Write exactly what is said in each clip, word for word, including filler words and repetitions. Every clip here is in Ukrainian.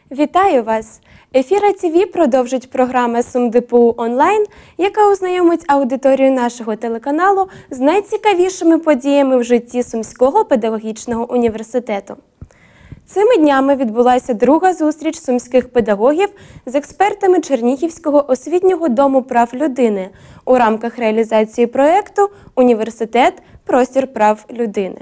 Вітаю вас! Ефір А Ті Ві продовжить програма СумДПУ онлайн, яка ознайомить аудиторію нашого телеканалу з найцікавішими подіями в житті Сумського педагогічного університету. Цими днями відбулася друга зустріч сумських педагогів з експертами Чернігівського освітнього дому прав людини у рамках реалізації проєкту «Університет. Простір прав людини».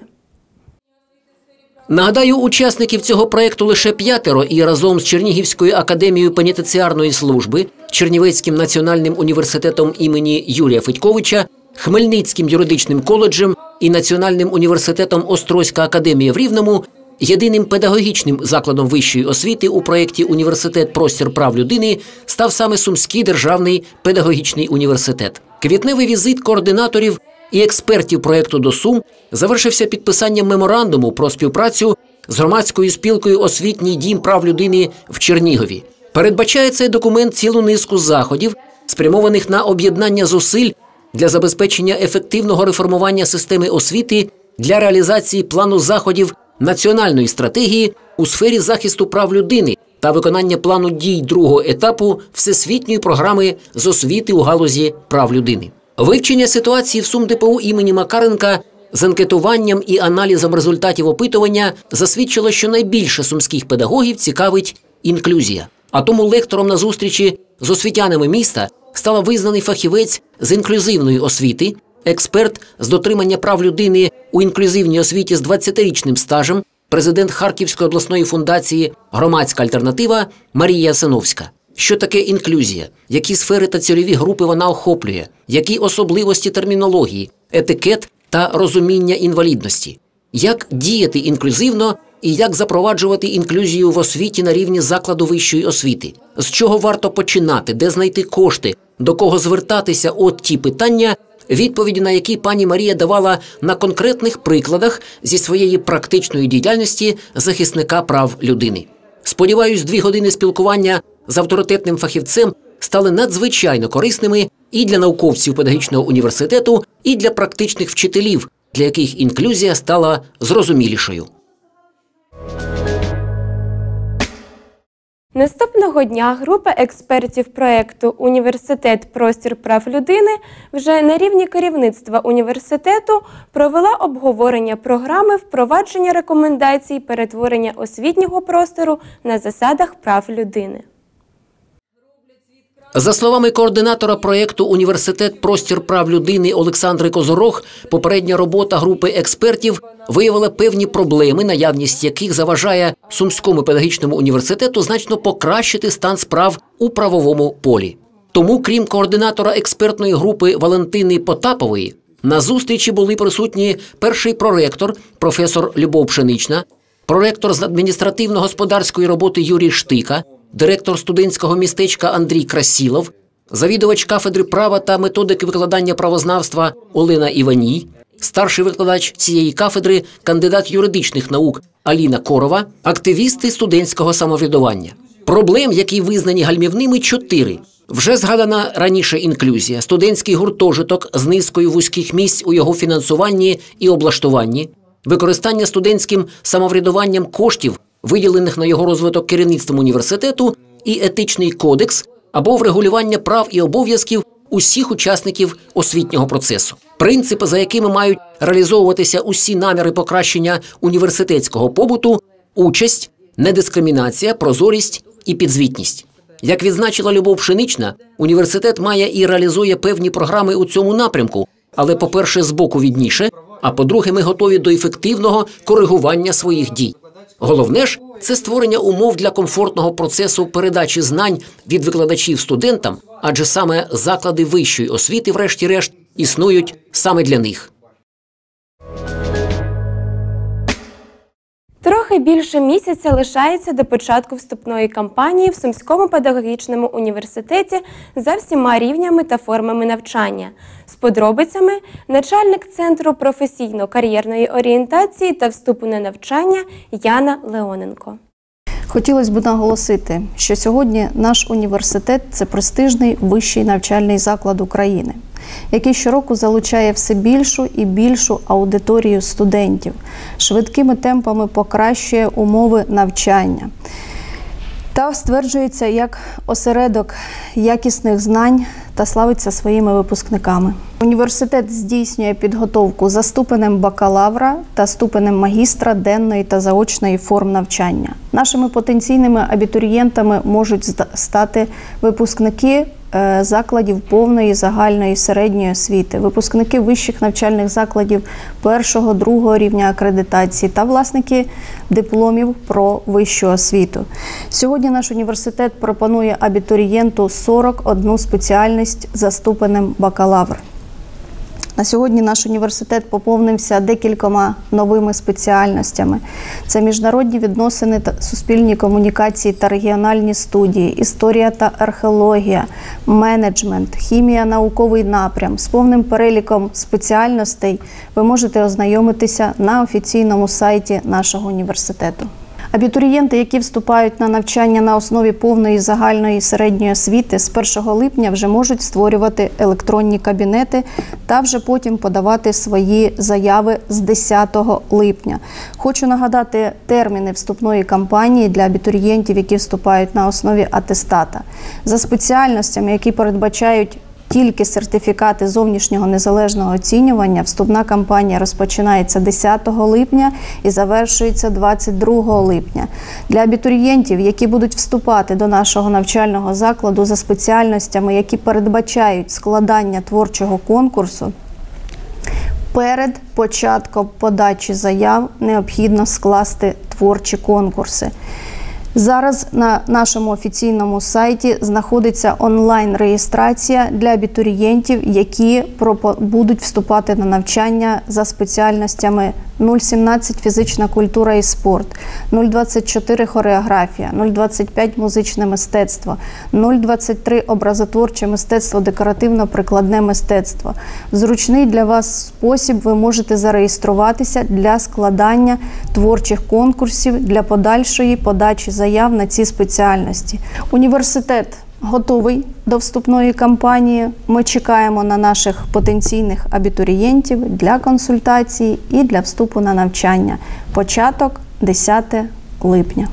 Нагадаю, учасників цього проєкту лише п'ятеро, і разом з Чернігівською академією пенітенціарної служби, Чернівецьким національним університетом імені Юрія Федьковича, Хмельницьким юридичним коледжем і Національним університетом Острозька академія в Рівному, єдиним педагогічним закладом вищої освіти у проєкті «Університет. Простір прав людини» став саме Сумський державний педагогічний університет. Квітневий візит координаторів і експертів проєкту до Сум завершився підписанням меморандуму про співпрацю з громадською спілкою «Освітній дім прав людини» в Чернігові. Передбачає цей документ цілу низку заходів, спрямованих на об'єднання зусиль для забезпечення ефективного реформування системи освіти для реалізації плану заходів національної стратегії у сфері захисту прав людини та виконання плану дій другого етапу Всесвітньої програми з освіти у галузі прав людини. Вивчення ситуації в СумДПУ імені Макаренка з анкетуванням і аналізом результатів опитування засвідчило, що найбільше сумських педагогів цікавить інклюзія. А тому лектором на зустрічі з освітянами міста стала визнаний фахівець з інклюзивної освіти, експерт з дотримання прав людини у інклюзивній освіті з двадцятирічним стажем, президент Харківської обласної фундації «Громадська альтернатива» Марія Ясиновська. Що таке інклюзія? Які сфери та цільові групи вона охоплює? Які особливості термінології, етикет та розуміння інвалідності? Як діяти інклюзивно і як запроваджувати інклюзію в освіті на рівні закладу вищої освіти? З чого варто починати? Де знайти кошти? До кого звертатися? От ті питання, відповіді на які пані Марія давала на конкретних прикладах зі своєї практичної діяльності захисника прав людини. Сподіваюсь, дві години спілкування з авторитетним фахівцем стали надзвичайно корисними і для науковців педагогічного університету, і для практичних вчителів, для яких інклюзія стала зрозумілішою. Наступного дня група експертів проєкту «Університет. Простір прав людини» вже на рівні керівництва університету провела обговорення програми впровадження рекомендацій перетворення освітнього простору на засадах прав людини. За словами координатора проєкту «Університет. Простір прав людини» Олександри Козорох, попередня робота групи експертів виявила певні проблеми, наявність яких заважає Сумському педагогічному університету значно покращити стан справ у правовому полі. Тому, крім координатора експертної групи Валентини Потапової, на зустрічі були присутні перший проректор, професор Любов Пшенична, проректор з адміністративно-господарської роботи Юрій Штика, директор студентського містечка Андрій Красілов, завідувач кафедри права та методики викладання правознавства Олена Іваній, старший викладач цієї кафедри, кандидат юридичних наук Аліна Корова, активісти студентського самоврядування. Проблем, які визнані гальмівними, чотири. Вже згадана раніше інклюзія, студентський гуртожиток з низкою вузьких місць у його фінансуванні і облаштуванні, використання студентським самоврядуванням коштів, виділених на його розвиток керівництвом університету, і етичний кодекс або врегулювання прав і обов'язків усіх учасників освітнього процесу. Принципи, за якими мають реалізовуватися усі наміри покращення університетського побуту – участь, недискримінація, прозорість і підзвітність. Як відзначила Любов Пшенична, університет має і реалізує певні програми у цьому напрямку, але, по-перше, збоку відніше, а по-друге, ми готові до ефективного коригування своїх дій. Головне ж – це створення умов для комфортного процесу передачі знань від викладачів студентам, адже саме заклади вищої освіти, врешті-решт, існують саме для них. Трохи більше місяця лишається до початку вступної кампанії в Сумському педагогічному університеті за всіма рівнями та формами навчання. З подробицями начальник Центру професійно-кар'єрної орієнтації та вступу на навчання Яна Леоненко. Хотілося б наголосити, що сьогодні наш університет – це престижний вищий навчальний заклад України, який щороку залучає все більшу і більшу аудиторію студентів, швидкими темпами покращує умови навчання. та стверджується як осередок якісних знань та славиться своїми випускниками. Університет здійснює підготовку за ступенем бакалавра та ступенем магістра денної та заочної форм навчання. Нашими потенційними абітурієнтами можуть стати випускники закладів повної загальної середньої освіти, випускники вищих навчальних закладів першого, другого рівня акредитації та власники дипломів про вищу освіту. Сьогодні наш університет пропонує абітурієнту сорок одну спеціальність за ступенем бакалавр. На сьогодні наш університет поповнився декількома новими спеціальностями. Це міжнародні відносини та суспільні комунікації та регіональні студії, історія та археологія, менеджмент, хімія, науковий напрям. З повним переліком спеціальностей ви можете ознайомитися на офіційному сайті нашого університету. Абітурієнти, які вступають на навчання на основі повної загальної середньої освіти, з першого липня вже можуть створювати електронні кабінети та вже потім подавати свої заяви з десятого липня. Хочу нагадати терміни вступної кампанії для абітурієнтів, які вступають на основі атестата. За спеціальностями, які передбачають тільки сертифікати зовнішнього незалежного оцінювання, вступна кампанія розпочинається десятого липня і завершується двадцять другого липня. Для абітурієнтів, які будуть вступати до нашого навчального закладу за спеціальностями, які передбачають складання творчого конкурсу, перед початком подачі заяв необхідно скласти творчі конкурси. Зараз на нашому офіційному сайті знаходиться онлайн-реєстрація для абітурієнтів, які будуть вступати на навчання за спеціальностями нуль сімнадцять фізична культура і спорт, нуль двадцять чотири хореографія, нуль двадцять п'ять музичне мистецтво, нуль двадцять три образотворче мистецтво, декоративно-прикладне мистецтво. В зручний для вас спосіб ви можете зареєструватися для складання творчих конкурсів для подальшої подачі заяв на ці спеціальності. Університет готовий до вступної кампанії. Ми чекаємо на наших потенційних абітурієнтів для консультації і для вступу на навчання. Початок десяте липня.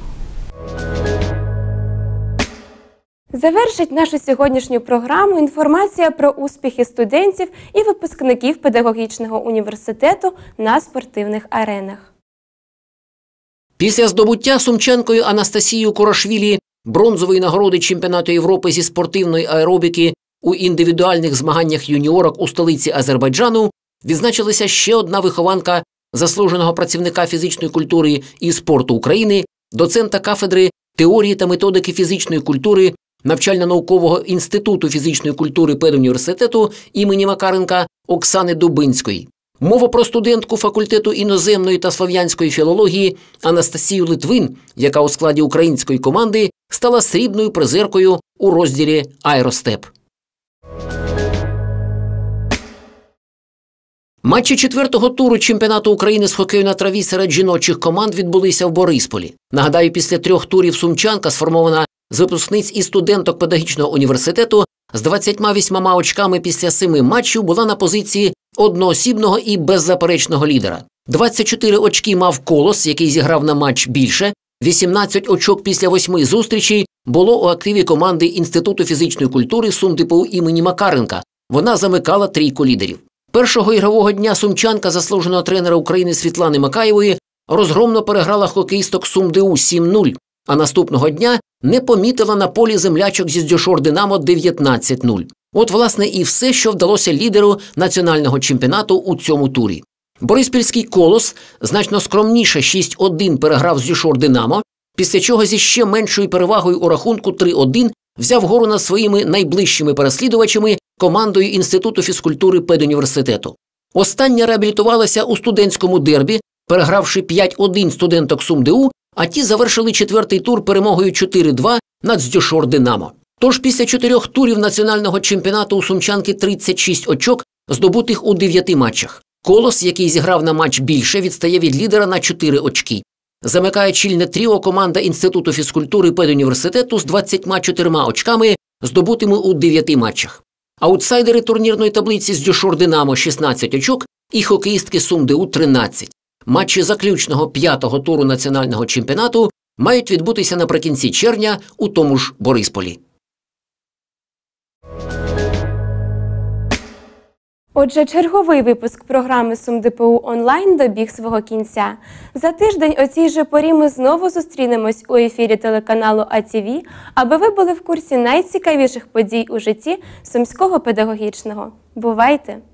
Завершить нашу сьогоднішню програму інформація про успіхи студентів і випускників педагогічного університету на спортивних аренах. Після здобуття сумчанкою Анастасією Курашвілі бронзової нагороди Чемпіонату Європи зі спортивної аеробіки у індивідуальних змаганнях юніорок у столиці Азербайджану відзначилася ще одна вихованка заслуженого працівника фізичної культури і спорту України, доцента кафедри теорії та методики фізичної культури Навчально-наукового інституту фізичної культури педуніверситету імені Макаренка Оксани Дубинської. Мова про студентку факультету іноземної та слов'янської філології Анастасію Литвин, яка у складі української команди стала срібною призеркою у розділі «Аеростеп». Матчі четвертого туру чемпіонату України з хокею на траві серед жіночих команд відбулися в Борисполі. Нагадаю, після трьох турів сумчанка, сформована з випускниць і студенток педагогічного університету, з двадцятьма вісьмома очками після семи матчів була на позиції одноосібного і беззаперечного лідера. двадцять чотири очки мав «Колос», який зіграв на матч більше, вісімнадцять очок після восьми зустрічей було у активі команди Інституту фізичної культури СумДПУ імені Макаренка. Вона замикала трійку лідерів. Першого ігрового дня сумчанка заслуженого тренера України Світлани Макаєвої розгромно переграла хокеїсток СумДУ сім нуль, а наступного дня не помітила на полі землячок зі Здюшор Динамо дев'ятнадцять нуль. От, власне, і все, що вдалося лідеру національного чемпіонату у цьому турі. Бориспільський «Колос» значно скромніше шість один переграв Здюшор Динамо, після чого зі ще меншою перевагою у рахунку три один взяв гору над своїми найближчими переслідувачами командою Інституту фізкультури педуніверситету. Остання реабілітувалася у студентському дербі, перегравши п'ять один студенток СумДУ, а ті завершили четвертий тур перемогою чотири два над Здюшор Динамо. Тож після чотирьох турів національного чемпіонату у сумчанки тридцять шість очок, здобутих у дев'яти матчах. «Колос», який зіграв на матч більше, відстає від лідера на чотири очки. Замикає чільне тріо команда Інституту фізкультури педуніверситету з двадцятьма чотирма очками, здобутими у дев'яти матчах. Аутсайдери турнірної таблиці Здюшор Динамо шістнадцять очок і хокеїстки СумДУ тринадцять. Матчі заключного п'ятого туру національного чемпіонату мають відбутися наприкінці червня у тому ж Борисполі. Отже, черговий випуск програми СумДПУ онлайн добіг свого кінця. За тиждень о цій же порі ми знову зустрінемось у ефірі телеканалу А Ті Ві, аби ви були в курсі найцікавіших подій у житті Сумського педагогічного. Бувайте!